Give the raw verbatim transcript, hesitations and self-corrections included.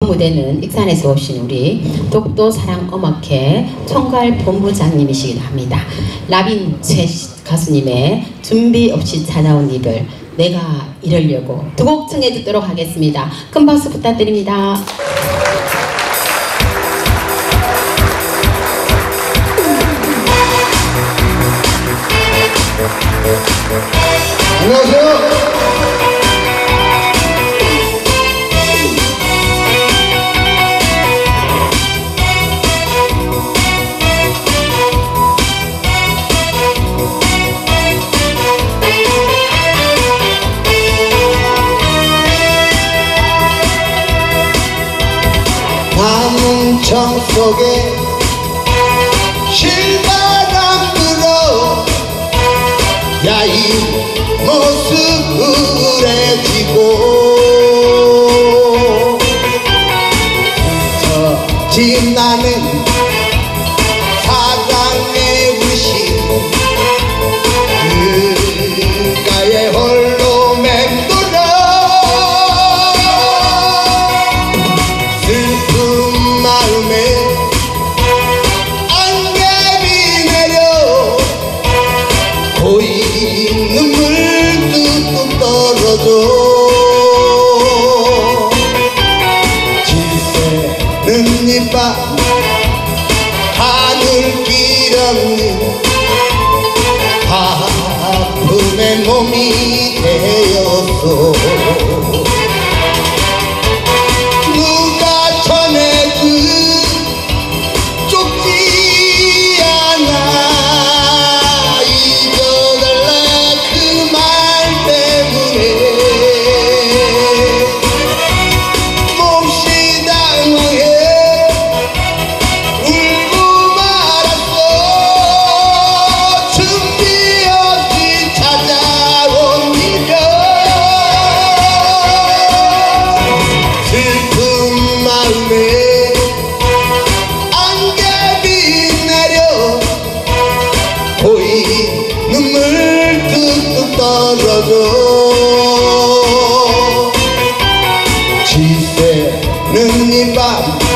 무대는 익산에서 오신 우리 독도사랑음악회 총괄 본부장님이시기도 합니다. 라빈 최 가수님의 준비 없이 찾아온 이별, 내가 이러려고 두 곡 청해 듣도록 하겠습니다. 큰 박수 부탁드립니다. 안녕하세요. 밤청 속에 실바람 불어 야이 모습 우울해지고 저 나는 사랑의 의식 그가에 홀로 맴돌아 슬픈 마음에 안개비 내려 고이 눈물 뚝뚝 떨어져 질새는 이밤 하늘길 없는 아픔의 몸이 되었어. 누가 전해준 좁지 않아 잊어달라 그 말 때문에 몹시 당황해 울고 말았어. 준비 없이 찾아온 이별 슬픈 마음에 안개비 내려 고이 눈물 뚝뚝 떨어져 지새는 이 밤